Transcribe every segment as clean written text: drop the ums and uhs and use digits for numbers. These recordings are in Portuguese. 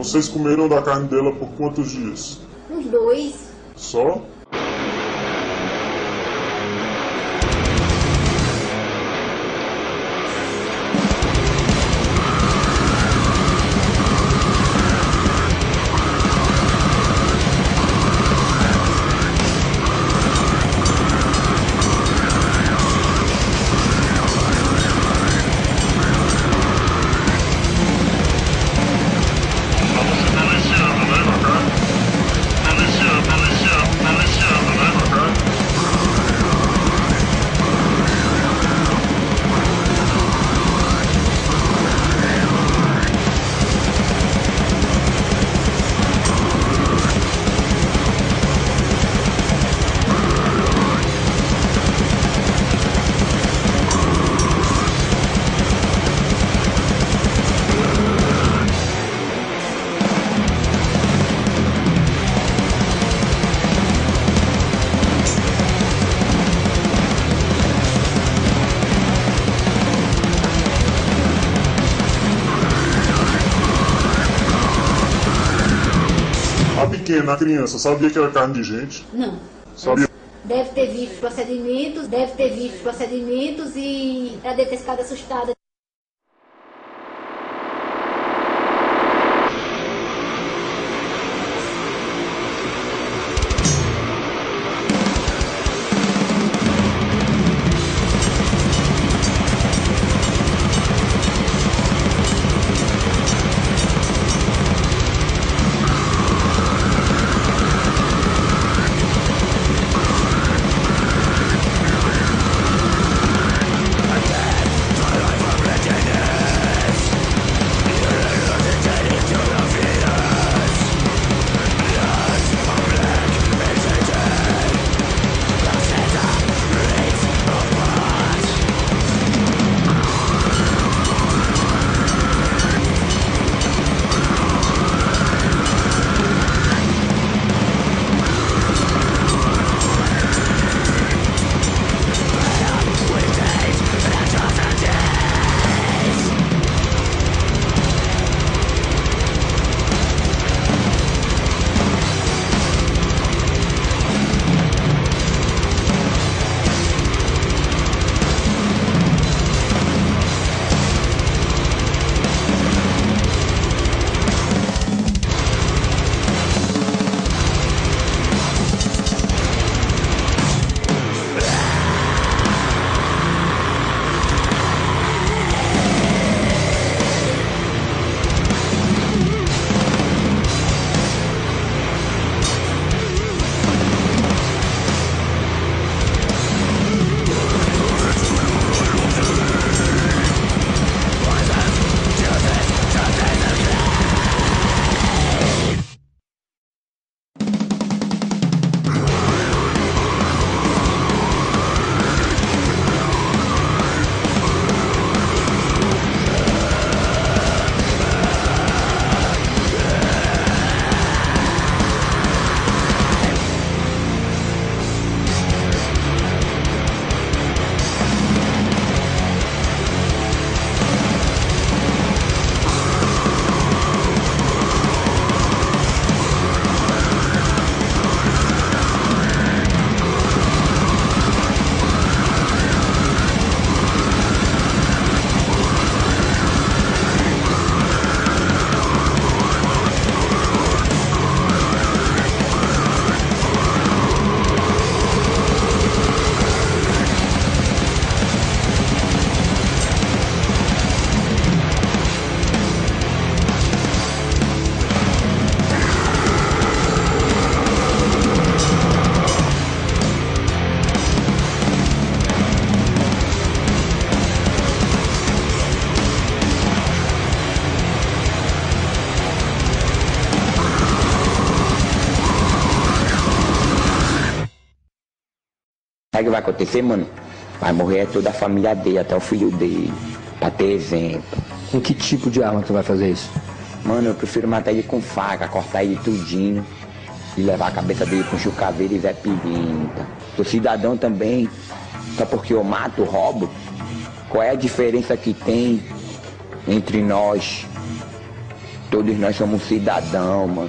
Vocês comeram da carne dela por quantos dias? Uns 2. Só? A criança sabia que era carne de gente? Não. Sabia? Deve ter visto procedimentos e ela deve ter ficado assustada. Sabe o que vai acontecer, mano? Vai morrer toda a família dele, até o filho dele, pra ter exemplo. Com que tipo de arma tu vai fazer isso? Mano, eu prefiro matar ele com faca, cortar ele tudinho e levar a cabeça dele com chucaveiro e Zé Pilinta. Sou cidadão também, só porque eu mato, roubo. Qual é a diferença que tem entre nós? Todos nós somos cidadão, mano.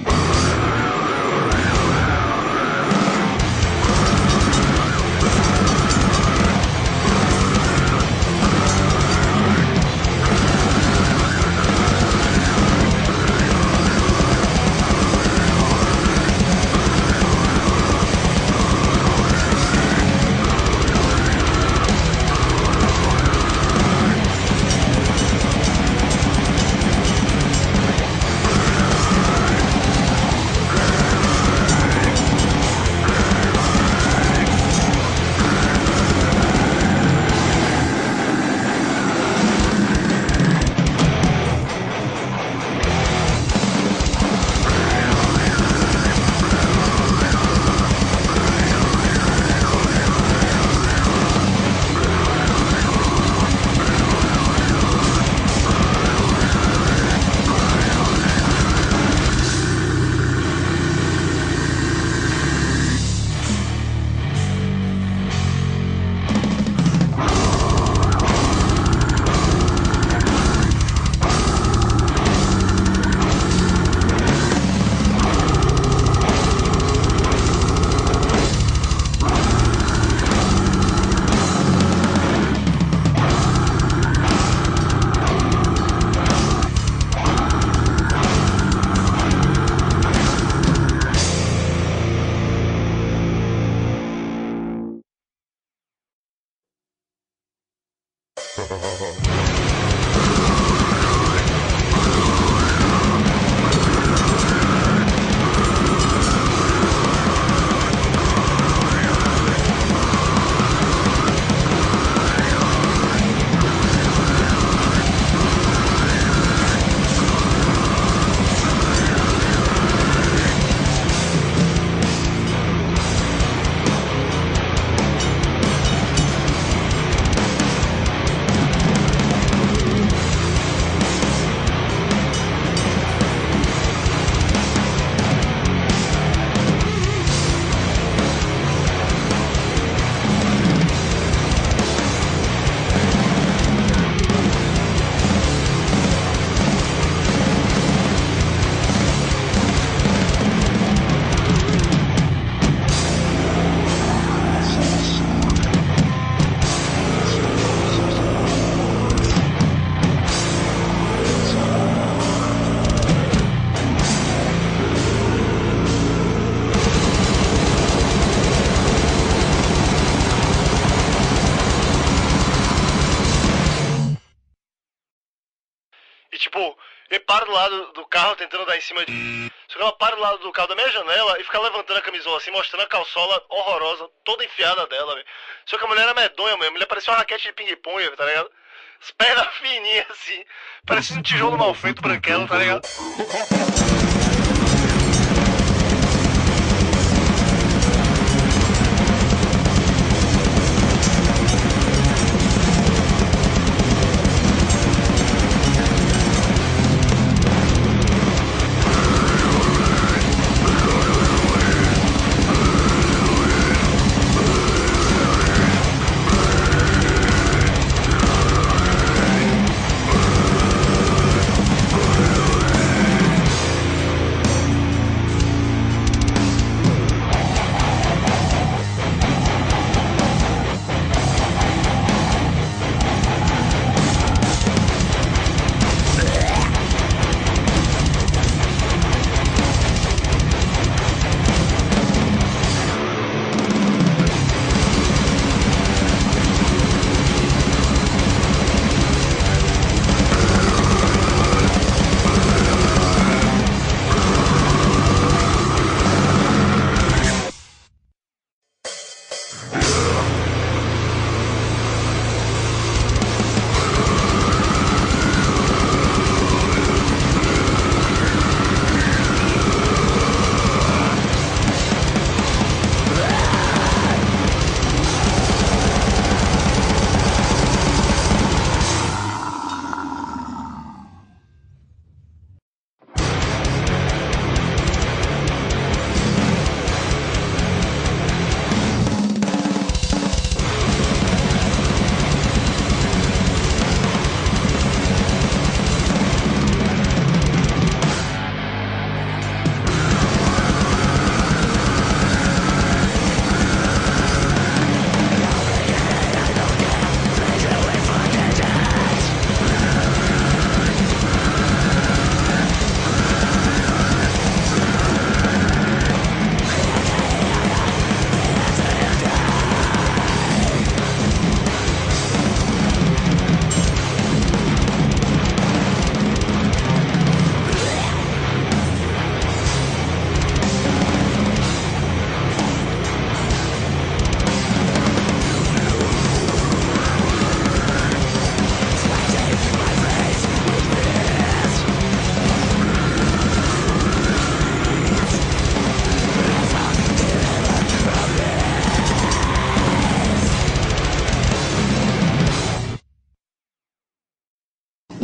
E tipo, ele para do lado do carro tentando dar em cima de... Só que ela para do lado do carro da minha janela e fica levantando a camisola assim, mostrando a calçola horrorosa, toda enfiada dela, velho. Só que a mulher era medonha mesmo, a mulher parecia uma raquete de ping-pong, tá ligado? As pernas fininhas assim, parecia um tijolo mal feito branquelo, tá ligado?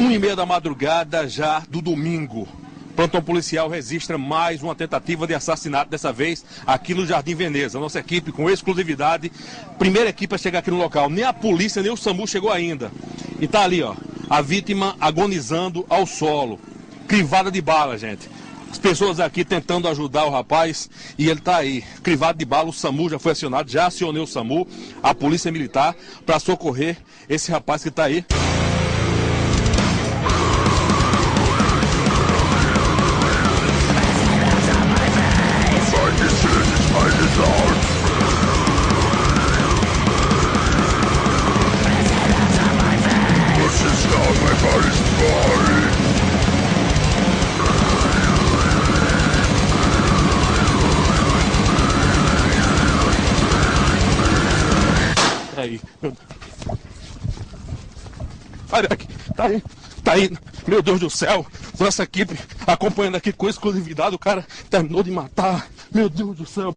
1h30 da madrugada já do domingo. Plantão policial registra mais uma tentativa de assassinato, dessa vez aqui no Jardim Veneza. Nossa equipe com exclusividade, primeira equipe a chegar aqui no local. Nem a polícia, nem o SAMU chegou ainda. E tá ali, ó, a vítima agonizando ao solo, crivada de bala, gente. As pessoas aqui tentando ajudar o rapaz e ele tá aí, crivado de bala. O SAMU já foi acionado, já acionei o SAMU, a polícia militar, para socorrer esse rapaz que tá aí. Aí, olha aqui, tá aí, meu Deus do céu, nossa equipe acompanhando aqui com exclusividade, o cara terminou de matar, meu Deus do céu.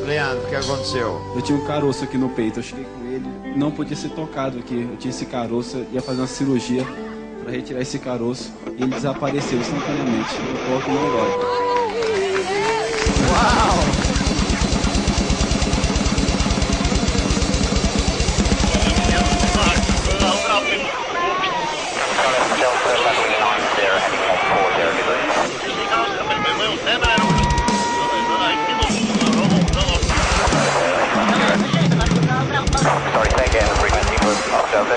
Leandro, o que aconteceu? Eu tinha um caroço aqui no peito, eu cheguei com ele, não podia ser tocado aqui. Eu tinha esse caroço, ia fazer uma cirurgia para retirar esse caroço e ele desapareceu instantaneamente. Eu coloco no negócio. Uau! Sorry, say again, the frequency was knocked over.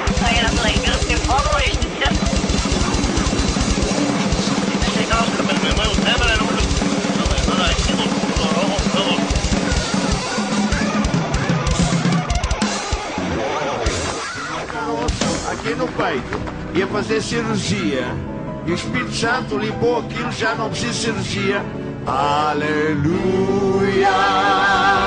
Aqui no peito, ia fazer cirurgia e o Espírito Santo limpou aquilo, já não precisa de cirurgia. Aleluia!